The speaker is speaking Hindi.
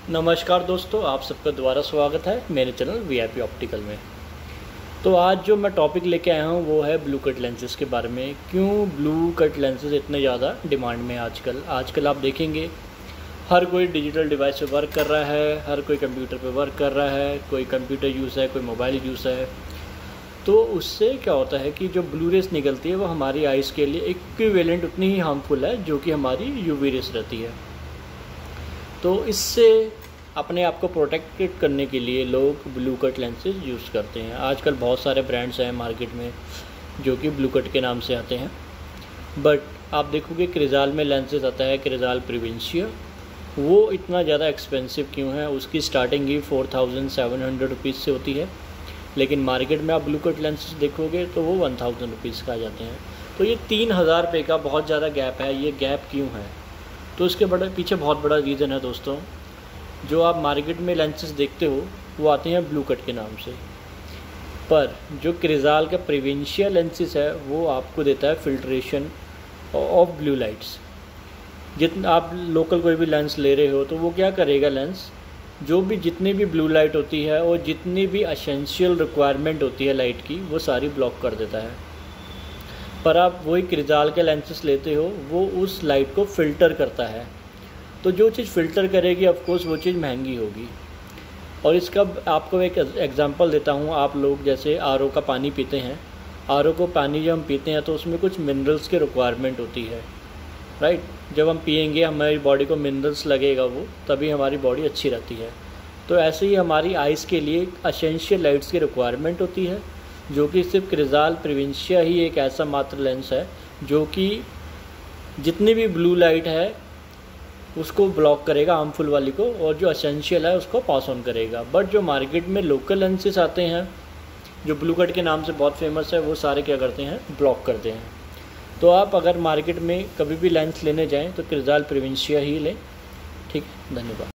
नमस्कार दोस्तों, आप सबका दोबारा स्वागत है मेरे चैनल वीआईपी ऑप्टिकल में। तो आज जो मैं टॉपिक लेके आया हूँ वो है ब्लू कट लेंसेज के बारे में। क्यों ब्लू कट लेंसेज इतने ज़्यादा डिमांड में आजकल आप देखेंगे हर कोई डिजिटल डिवाइस पे वर्क कर रहा है, हर कोई कंप्यूटर पे वर्क कर रहा है, कोई कंप्यूटर यूज़ है, कोई मोबाइल यूज़ है। तो उससे क्या होता है कि जो ब्लू रेस निकलती है वो हमारी आइज़ के लिए इक्विवेलेंट उतनी ही हार्मफुल है जो कि हमारी यूवी रेस रहती है। तो इससे अपने आप को प्रोटेक्टेड करने के लिए लोग ब्लू कट लेंसेज यूज़ करते हैं। आजकल बहुत सारे ब्रांड्स हैं मार्केट में जो कि ब्लू कट के नाम से आते हैं, बट आप देखोगे क्रिजाल में लेंसेज आता है, क्रिजाल प्रिवेंशिया। वो इतना ज़्यादा एक्सपेंसिव क्यों है? उसकी स्टार्टिंग ही 4700 रुपीज़ से होती है, लेकिन मार्केट में आप ब्लू कट लेंसेज देखोगे तो वो 1000 रुपीज़ का आ जाते हैं। तो ये 3000 रुपये का बहुत ज़्यादा गैप है। ये गैप क्यों है? तो इसके पीछे बहुत बड़ा रीज़न है दोस्तों। जो आप मार्केट में लेंसेज देखते हो वो आते हैं ब्लू कट के नाम से, पर जो क्रिजाल का प्रिवेंशिया लेंसेज है वो आपको देता है फिल्ट्रेशन ऑफ ब्लू लाइट्स। जितना आप लोकल कोई भी लेंस ले रहे हो तो वो क्या करेगा, लेंस जो भी जितनी भी ब्लू लाइट होती है और जितनी भी एसेंशियल रिक्वायरमेंट होती है लाइट की वो सारी ब्लॉक कर देता है। पर आप वही क्रिजाल के लेंसेज लेते हो वो उस लाइट को फ़िल्टर करता है। तो जो चीज़ फ़िल्टर करेगी ऑफकोर्स वो चीज़ महंगी होगी। और इसका आपको एक एग्जांपल देता हूँ। आप लोग जैसे आरओ का पानी पीते हैं, आरओ को पानी जब हम पीते हैं तो उसमें कुछ मिनरल्स की रिक्वायरमेंट होती है, राइट। जब हम पिएंगे हमारी बॉडी को मिनरल्स लगेगा वो तभी हमारी बॉडी अच्छी रहती है। तो ऐसे ही हमारी आइज़ के लिए एसेंशियल लाइट्स की रिक्वायरमेंट होती है, जो कि सिर्फ क्रिजाल प्रिवेंशिया ही एक ऐसा मात्र लेंस है जो कि जितनी भी ब्लू लाइट है उसको ब्लॉक करेगा, हार्मफुल वाली को, और जो एसेंशियल है उसको पास ऑन करेगा। बट जो मार्केट में लोकल लेंसेज आते हैं जो ब्लू कट के नाम से बहुत फेमस है वो सारे क्या करते हैं, ब्लॉक करते हैं। तो आप अगर मार्केट में कभी भी लेंस लेने जाएं तो क्रिजाल प्रिवेंशिया ही लें। ठीक है, धन्यवाद।